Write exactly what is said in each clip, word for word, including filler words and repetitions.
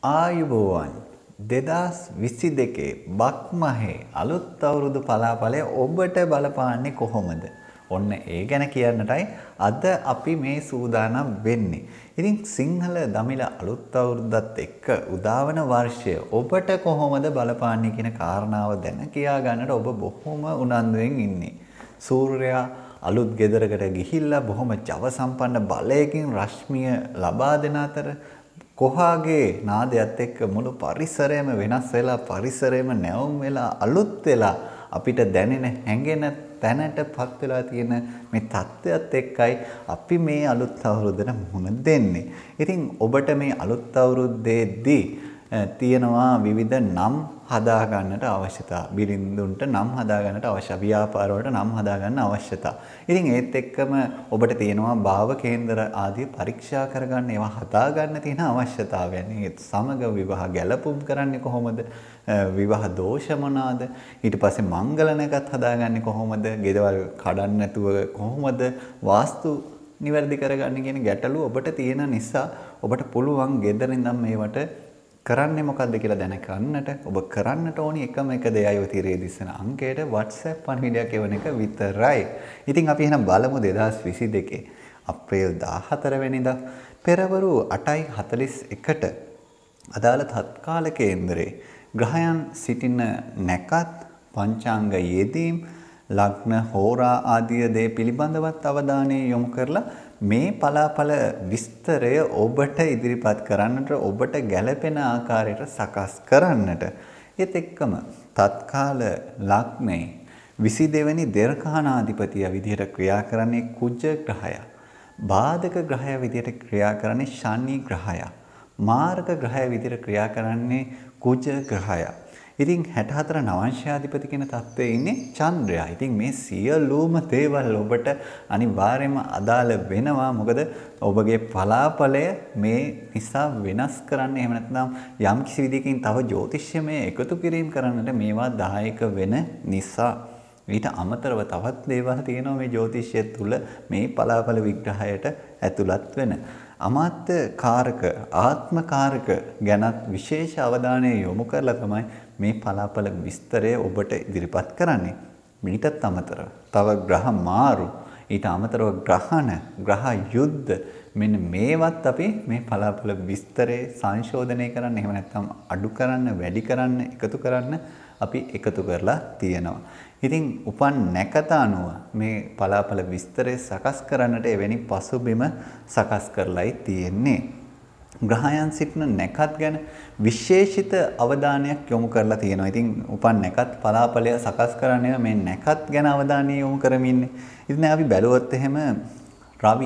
ආයුබෝවන් දෙදස් විසි දෙකේ බක්මහේ අලුත් අවුරුදු පලාපලය ඔබට බලපාන්නේ කොහොමද? ඔන්න ඒ ගැන කියන්නටයි අද අපි මේ සූදානම් වෙන්නේ. ඉතින් සිංහල දමිළ අලුත් අවුරුද්දත් එක්ක උදාවන වර්ෂය ඔබට කොහොමද බලපාන්නේ කියන කාරණාව දැන කියා ගන්නට ඔබ බොහොම උනන්දුවෙන් ඉන්නේ. සූර්යයා අලුත් ගෙදරකට ගිහිල්ලා බොහොම ජව සම්පන්න බලයකින් රශ්මිය ලබා දෙන අතර කොහාගේ නාදයත් එක්ක මුළු පරිසරයම වෙනස් වෙලා පරිසරයම නැවුම් වෙලා අලුත් වෙලා අපිට දැනෙන හැඟෙන තැනටපත් වෙලා තියෙන මේ தත්ත්වයත් එක්කයි අපි මේ අලුත් අවුරුද්දට මුහුණ දෙන්නේ. ඉතින් ඔබට මේ අලුත් අවුරුද්දේදී තියෙනවා විවිධ නම් හදා ගන්නට අවශ්‍යතා. බිරිඳුන්ට නම් හදා ගන්නට අවශ්‍ය. ව්‍යාපාර වලට නම් හදා ගන්න අවශ්‍යතා. ඉතින් ඒත් එක්කම ඔබට තියෙනවා භාව කේන්දර ආදී පරීක්ෂා කරගන්න ඒවා හදා ගන්න තියෙන අවශ්‍යතාවයන්. ඒත් සමග විවාහ ගැලපුම් කරන්නේ කොහොමද? විවාහ දෝෂ මොනවාද? ඊට පස්සේ මංගල නැකත් හදාගන්නේ කොහොමද? ගෙදවල් කඩන්න නැතුව කොහොමද වාස්තු නිවැරදි කරගන්නේ කියන ගැටලු ඔබට තියෙන නිසා ඔබට පුළුවන් ගෙදරින් ඉඳන් මේවට කරන්නේ මොකද්ද කියලා දැනගන්නට ඔබ කරන්නට ඕනි එකම එක දෙයයි ඔය තිරේ දිස්සන අංකයට WhatsApp පණිවිඩයක් එවන එක විතරයි. ඉතින් අපි එහෙනම් බලමු දෙදස් විසි දෙකේ අප්‍රේල් දාහතර වෙනිදා පෙරවරු අටයි හතළිස් එකට අදාළ තත්කාල කේන්දරේ ග්‍රහයන් සිටින නැකත් පංචාංග යෙදීම් ලග්න හෝරා ආදී දේ පිළිබඳවත් අවධානය යොමු කරලා මේ පලාපල විස්තරය ඔබට ඉදිරිපත් කරන්නට ඔබට ගැළපෙන ආකාරයට සකස් කරන්නට ඒත් එක්කම තත්කාල ලග්නේ විසි දෙවැනි දීර්ඝානාධිපතිය විදිහට ක්‍රියා කරන්නේ කුජ ග්‍රහය. බාධක ග්‍රහය විදිහට ක්‍රියා කරන්නේ ශනි ග්‍රහය. මාර්ග ග්‍රහය විදිහට ක්‍රියා කරන්නේ කුජ ග්‍රහය. ඉතින් හැට හතර නවංශාධිපති කියන තත්ත්වයේ ඉන්නේ චන්ද්‍රයා. ඉතින් මේ සියලුම දේවල් ඔබට අනිවාර්යයෙන්ම අදාළ වෙනවා. මොකද ඔබගේ පලාපලය මේ නිසා වෙනස් කරන්න එහෙම නැත්නම් යම් කිසි විදිහකින් තව ජ්‍යොතිෂ්‍යමය එකතු කිරීම කරන්නට මේවා දායක වෙන නිසා. ඊට අමතරව තවත් දේවල් තියෙනවා මේ ජ්‍යොතිෂය තුල මේ පලාපල විග්‍රහයට ඇතුළත් වෙන. අමාත්‍ය කාරක ආත්ම කාරක ගැනත් විශේෂ අවධානය යොමු කරලා තමයි මේ පලාපල විස්තරය ඔබට ඉදිරිපත් කරන්නේ. ඊටත් අමතරව තව ග්‍රහ මාරු ඊට අමතරව ග්‍රහණ ග්‍රහ යුද්ධ මෙන්න මේවත් අපි මේ පලාපල විස්තරේ සංශෝධනය කරන්න එහෙම නැත්නම් අඩු කරන්න වැඩි කරන්න එකතු කරන්න අපි එකතු කරලා තියෙනවා. ඉතින් උපන් නැකත අනුව මේ පලාපල විස්තරය සකස් කරන්නට එවැනි පසුබිම සකස් කරලායි තියෙන්නේ. ග්‍රහයන් සිටින නැකත් ගැන විශේෂිත අවධානයක් යොමු කරලා තියෙනවා. ඉතින් උපන් නැකත් පලාපලය සකස් කරන්නේ මේ නැකත් ගැන අවධානය යොමු කරමින් ඉන්නේ. ඉතින් අපි බැලුවොත් එහෙම රවි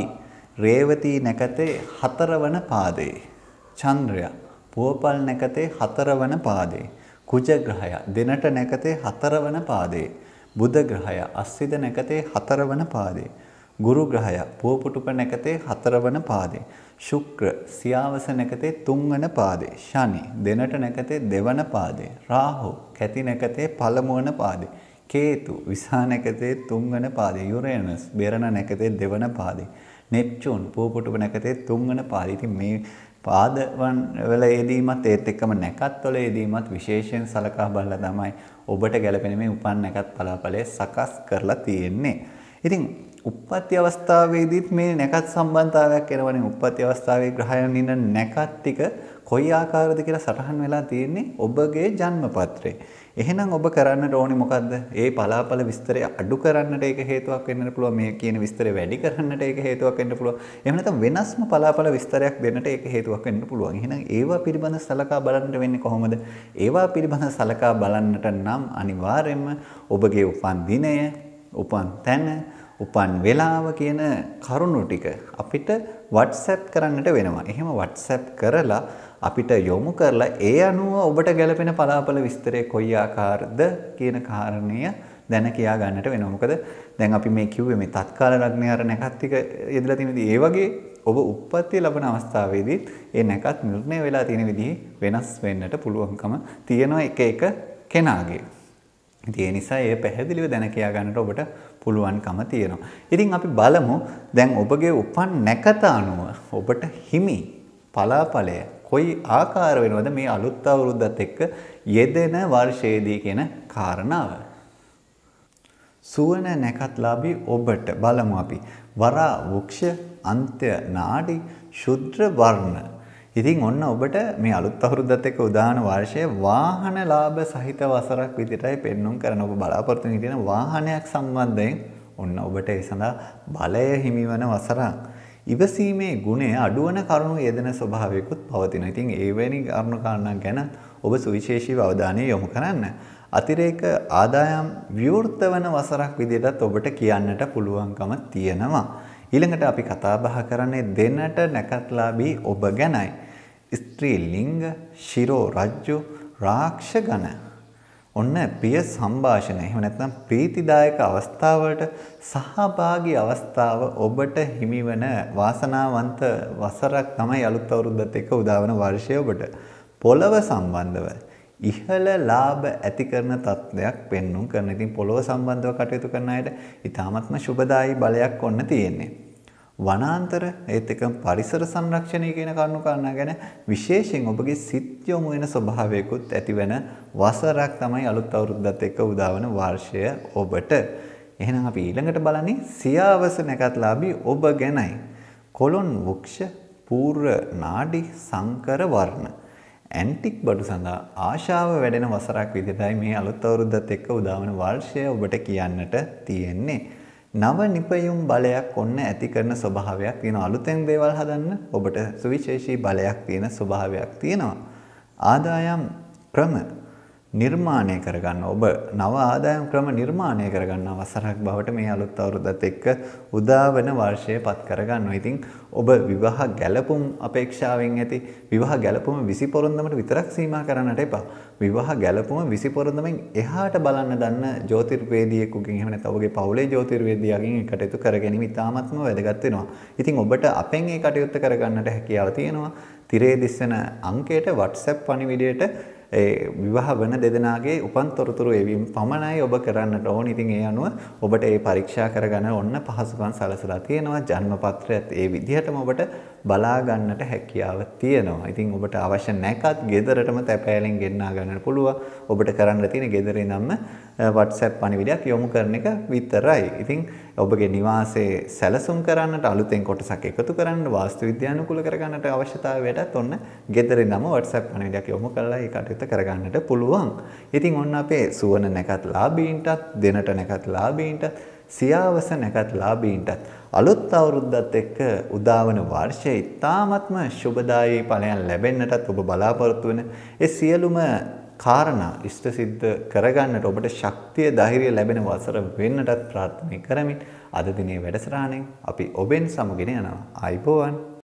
රේවතී නැකතේ හතරවන පාදයේ චන්ද්‍රයා පුවපල් නැකතේ හතරවන පාදයේ කුජ ග්‍රහය දෙනට නැකතේ හතරවන පාදයේ බුධ ග්‍රහය අස්විද නැකතේ හතරවන පාදයේ ගුරු ග්‍රහය පුවපුටුප නැකතේ හතරවන පාදයේ ශුක්‍ර සියාවස නැකතේ තුන්වන පාදයේ ශනි දෙනට නැකතේ දෙවන පාදයේ රාහු කැති නැකතේ පළමුවන පාදයේ කේතු විසා නැකතේ තුන්වන පාදයේ යුරේනස් බෙරණ නැකතේ දෙවන පාදයේ නෙප්චූන් පුවපුටුප නැකතේ තුන්වන පාදයේ. ඉතින් මේ පාදවන් වල යෙදීමත් ඒත් එක්කම නැකත් වල යෙදීමත් විශේෂයෙන් සලකා බලලා තමයි ඔබට ගැලපෙන මේ උපන් නැකත් පලාපලය සකස් කරලා තියෙන්නේ. ඉතින් උප්පත්ති අවස්ථාවේදීත් මේ නැකත් සම්බන්ධතාවයක් එනවනේ. උප්පත්ති අවස්ථාවේ ග්‍රහයන් ඉන්න නැකත් ටික කොයි ආකාරද කියලා සටහන් වෙලා තියෙන්නේ ඔබගේ ජන්මපත්‍රේ. එහෙනම් ඔබ කරන්නට ඕනේ මොකද්ද? ඒ පලාපල විස්තරය අඩු කරන්නට ඒක හේතුවක් වෙන්නත් පුළුවන්. මේ කියන විස්තරය වැඩි කරන්නට ඒක හේතුවක් වෙන්න පුළුවන්. එහෙම නැත්නම් වෙනස්ම පලාපල විස්තරයක් දෙන්නට ඒක හේතුවක් වෙන්න පුළුවන්. එහෙනම් ඒවා පිළිබඳ සලකා බලන්නට වෙන්නේ කොහොමද? ඒවා පිළිබඳ සලකා බලන්නට නම් අනිවාර්යයෙන්ම ඔබගේ උපන් දිනය, උපන් තැන, උපන් වේලාව කියන කරුණු ටික අපිට WhatsApp කරන්නට වෙනවා. එහෙම WhatsApp කරලා අපිට යොමු කරලා ඒ අනුව ඔබට ගැලපෙන පලාපල විස්තරය කොයි ආකාරද කියන කාරණය දැන කියා ගන්නට වෙනවා. මොකද දැන් අපි මේ කිව්වේ මේ තත්කාල ලග්නය අර නැකත් ටික යෙදලා තියෙනදී ඒ වගේ ඔබ උප්පත්ති ලැබෙන අවස්ථාවේදී ඒ නැකත් නිර්ණය වෙලා තියෙන විදිහ වෙනස් වෙන්නට පුළුවන්කම තියෙනවා එක එක කෙනාගේ. ඉතින් ඒ නිසා ඒ පැහැදිලිව දැන කියා ගන්නට ඔබට පුළුවන්කම තියෙනවා. ඉතින් අපි බලමු දැන් ඔබගේ උපන් නැකත අනුව ඔබට හිමි පලාපලය කොයි ආකාර වෙනවද මේ අලුත් අවුරුද්දත් එක්ක යෙදෙන වර්ෂයේදී කියන කාරණාව. සුවන නැකත්ලාභී ඔබට බලමු අපි. වරා වෘක්ෂ අන්ත්‍ය නාඩි ශුද්‍ර වර්ණ. ඉතින් ඔන්න ඔබට මේ අලුත් අවුරුද්දත් එක්ක උදාන වර්ෂය වාහන ලාභ සහිත වසරක් විදිහටයි පෙන්වුම් කරන ඔබ බලාපොරොත්තු වෙන තියෙන වාහනයක් සම්බන්ධයෙන් ඔන්න ඔබට ඒ සඳහා බලය හිමිවන වසරක්. ඉවසීමේ ගුණය අඩුවන කරුණු යෙදෙන ස්වභාවයකුත් පවතිනවා. ඉතින් ඒ වැනි කරුණු කාරණා ගැන ඔබ සුවිශේෂීව අවධානය යොමු කරන්න. අතිරේක ආදායම් විවෘත වන වසරක් විදිහටත් ඔබට කියන්නට පුළුවන්කම තියෙනවා. ඊළඟට අපි කතා බහ කරන්නේ දෙනට නැකත්ලාභී ඔබ ගැනයි. ස්ත්‍රී ලිංග, ශිරෝ රජ්ජු, රාක්ෂ ගණ. ඔන්න ප්‍රිය සංഭാෂණ එහෙම නැත්නම් ප්‍රීතිදායක අවස්ථාවලට සහභාගී අවස්ථාව ඔබට හිමිවන වාසනාවන්ත වසරක් තමයි අලුත් අවුරුද්දත් එක්ක උදාවන වර්ෂය ඔබට. පොළව සම්බන්ධව ඉහළ ලාභ ඇති කරන තත්ත්වයක් පෙන්වුම් කරන. ඉතින් පොළව සම්බන්ධව කටයුතු කරන අයට ඊටාත්ම සුබදායී බලයක් ඔන්න තියෙන්නේ. වනාන්තර ඒත් එක්කම පරිසර සංරක්ෂණය කියන කරුණු කාරණා ගැන විශේෂයෙන් ඔබගේ සිත් යොමු වෙන ස්වභාවයකුත් ඇතිවෙන වසරක් තමයි අලුත් අවුරුද්දත් එක්ක උදාවන වර්ෂය ඔබට. එහෙනම් අපි ඊළඟට බලන්නේ සියාවස නැකත්ලාභී ඔබ ගැනයි. කොළොන් වෘක්ෂ පූර්ව නාඩි සංකර වර්ණ. ඇන්ටික් බඩු සඳහා ආශාව වැඩෙන වසරක් විදිහටයි මේ අලුත් අවුරුද්දත් එක්ක උදාවන වර්ෂය ඔබට කියන්නට තියෙන්නේ. නව නිපයුම් බලයක් ඔන්න ඇති කරන ස්වභාවයක් තියෙනවා. අලුතෙන් දේවල් හදන්න ඔබට සුවිශේෂී බලයක් තියෙන ස්වභාවයක් තියෙනවා. ආදායම් ක්‍රම නිර්මාණය කරගන්න ඔබ නව ආදායම් ක්‍රම නිර්මාණය කරගන්න අවසරක් බවට මේ අලුත් අවුරුද්දත් එක්ක උදාවන වර්ෂය පත් කරගන්නවා. ඉතින් ඔබ විවාහ ගැලපුම් අපේක්ෂාවෙන් ඇති විවාහ ගැලපුම විසි පොරොන්දමට විතරක් සීමා කරන්නට එපා. විවාහ ගැලපුම විසි පොරොන්දමෙන් එහාට බලන්න දන්න ජ්‍යොතිර්වේදියෙකුගෙන් එහෙම නැත්නම් ඔබගේ පවුලේ ජ්‍යොතිර්වේදියාගෙන් ඒ කටයුතු කර ගැනීම ඉතාමත්ම වැදගත් වෙනවා. ඉතින් ඔබට අපෙන් ඒ කටයුත්ත කරගන්නට හැකියාව තියෙනවා. තිරේ දිස්සන අංකයට WhatsApp පණිවිඩයට ඒ විවාහ වන දෙදෙනාගේ උපන් තොරතුරු එවීම පමණයි ඔබ කරන්නට ඕන. ඉතින් ඒ අනුව ඔබට ඒ පරීක්ෂා කරගන්න ඔන්න පහසුකම් සලසලා තියෙනවා. ජන්ම පත්‍රයත් ඒ විදිහටම ඔබට බලා ගන්නට හැකියාව තියෙනවා. ඉතින් ඔබට අවශ්‍ය නැකත් ගෙදරටම තැපෑලෙන් ගෙන්නා ගන්නට පුළුවන්. ඔබට කරන්න තියෙන ගෙදර ඉඳන්ම WhatsApp පණිවිඩයක් යොමු කරන එක විතරයි. ඉතින් ඔබගේ නිවාසයේ සැලසුම් කරන්නට අලුතෙන් කොටසක් එකතු කරන්න වාස්තු විද්‍යානුකූල කරගන්නට අවශ්‍යතාවයටත් ඔන්න ගෙදර ඉඳන්ම WhatsApp පණිවිඩයක් යොමු කරලා ඒ කටයුත්ත කරගන්නට පුළුවන්. ඉතින් ඔන්න අපේ සුවන නැකත් ලාභීන්ටත් දෙනට නැකත් ලාභීන්ටත් සියාවස නැකත් ලාභීන්ටත් අලුත් අවුරුද්දත් එක්ක උදාවන වර්ෂයේ ඉතාමත්ම සුබදායී ඵලයන් ලැබෙන්නටත් ඔබ බලාපොරොත්තු වෙන ඒ සියලුම කාරණා ඉෂ්ට සිද්ධ කරගන්නට ඔබට ශක්තිය ධෛර්යය ලැබෙන වසර වෙන්නටත් ප්‍රාර්ථනා කරමින් අද දිනේ වැඩසටහනෙන් අපි ඔබෙන් සමුගෙන යනවා. ආයිබෝවන්.